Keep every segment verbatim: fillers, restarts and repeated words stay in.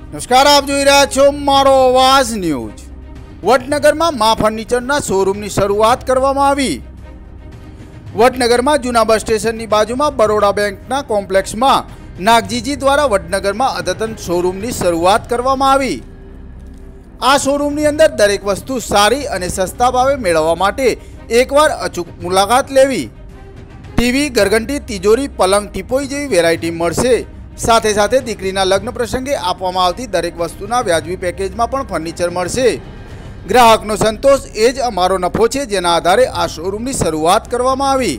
નમસ્કાર, આપ જોઈ રહ્યા છો મારો અવાજ ન્યૂઝ। વડનગરમાં મા ફર્નિચરના શોરૂમની શરૂઆત કરવામાં આવી। વડનગરમાં જૂના બસ સ્ટેશનની બાજુમાં બરોડા બેંકના કોમ્પ્લેક્સમાં નાગજીજી દ્વારા વડનગરમાં અદ્યતન શોરૂમની શરૂઆત કરવામાં આવી। આ શોરૂમની અંદર દરેક વસ્તુ સારી અને સસ્તા ભાવે મેળવવા માટે એકવાર અચૂક મુલાકાત લેવી। ટીવી, ઘરઘંટી, તિજોરી, પલંગ, ટીપોઈ જેવી વેરાયટી મળશે। સાથે સાથે દીકરીના લગ્ન પ્રસંગે આપવામાં આવતી દરેક વસ્તુના વ્યાજબી પેકેજમાં પણ ફર્નિચર મળશે। ગ્રાહકનો સંતોષ એ જ અમારો નફો છે, જેના આધારે આ શોરૂમની શરૂઆત કરવામાં આવી।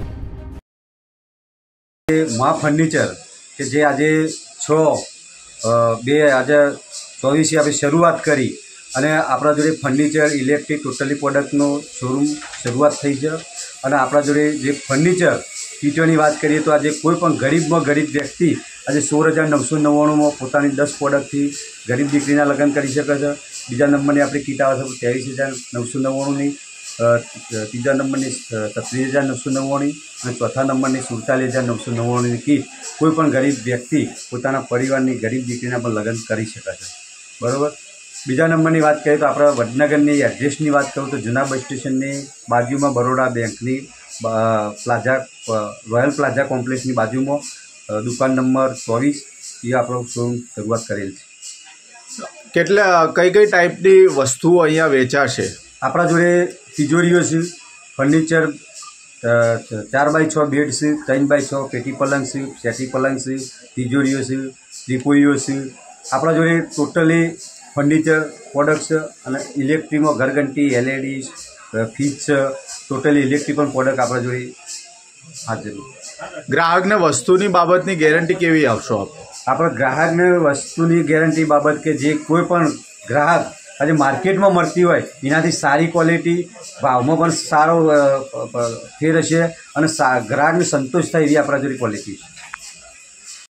મા ફર્નિચર કે જે આજે છ બે આજે ચોવીસે આપણે શરૂઆત કરી અને આપણા જોડે ફર્નિચર, ઇલેક્ટ્રિક, ટોટલી પ્રોડક્ટનો શોરૂમ શરૂઆત થઈ છે। અને આપણા જોડે જે ફર્નિચર કીટોની વાત કરીએ તો આજે કોઈ પણ ગરીબમાં ગરીબ વ્યક્તિ આજે સોળ હજાર નવસો નવ્વાણુંમાં પોતાની દસ પ્રોડક્ટથી ગરીબ દીકરીના લગ્ન કરી શકે છે। બીજા નંબરની આપણી કીટ આવે છે ત્રેવીસ હજાર નવસો નવ્વાણુંની, ત્રીજા નંબરની છત્રીસ હજાર નવસો નવ્વાણું અને ચોથા નંબરની સુડતાલીસ હજાર નવસો નવ્વાણુંની કીટ કોઈ પણ ગરીબ વ્યક્તિ પોતાના પરિવારની ગરીબ દીકરીના પણ લગ્ન કરી શકે છે, બરાબર। બીજા નંબરની વાત કરીએ તો આપણે વડનગરની એડ્રેસની વાત કરું તો જૂના બસ સ્ટેશનની બાજુમાં બરોડા બેંકની પ્લાઝા રોયલ પ્લાઝા કોમ્પ્લેક્સની બાજુમાં દુકાન નંબર ચોવીસ એ આપણો શોરૂમ શરૂઆત કરેલ છે। કેટલા કઈ કઈ ટાઈપની વસ્તુઓ અહીંયા વેચાશે? આપણા જોડે તિજોરીઓ છે, ફર્નિચર, ચાર બાય છ બેડ છે, ત્રણ બાય છ પેટી પલંગ છે, સેટી પલંગ છે, તિજોરીઓ છે, ત્રિપોઈઓ છે। આપણા જોડે ટોટલી ફર્નિચર પ્રોડક્ટ છે અને ઇલેક્ટ્રિકમાં ઘરઘંટી, એલઈડી, ફ્રીજ છે, ટોટલી ઇલેક્ટ્રિક પણ પ્રોડક્ટ આપણા જોડે હાજર। ગ્રાહકને વસ્તુની બાબતની ગેરંટી કેવી આપશો આપ? આપણે ગ્રાહકને વસ્તુની ગેરંટી બાબત કે જે કોઈ પણ ગ્રાહક આજે માર્કેટમાં મળતી હોય એનાથી સારી ક્વોલિટી, ભાવમાં પણ સારો ફેર હશે અને ગ્રાહકને સંતોષ થાય એવી આપણા જોડે ક્વોલિટી છે।